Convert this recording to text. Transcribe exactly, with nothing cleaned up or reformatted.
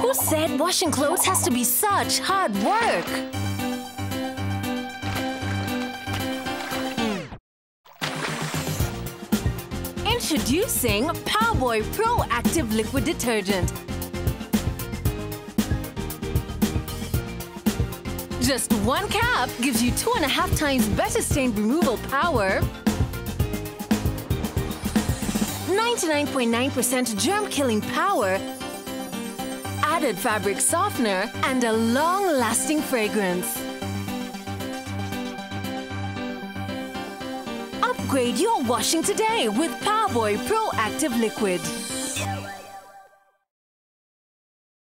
Who said washing clothes has to be such hard work? Introducing Powerboy Pro Active Liquid Detergent. Just one cap gives you two and a half times better stain removal power, ninety-nine point nine percent germ-killing power, added fabric softener, and a long-lasting fragrance. Upgrade your washing today with Powerboy Pro Active Liquid.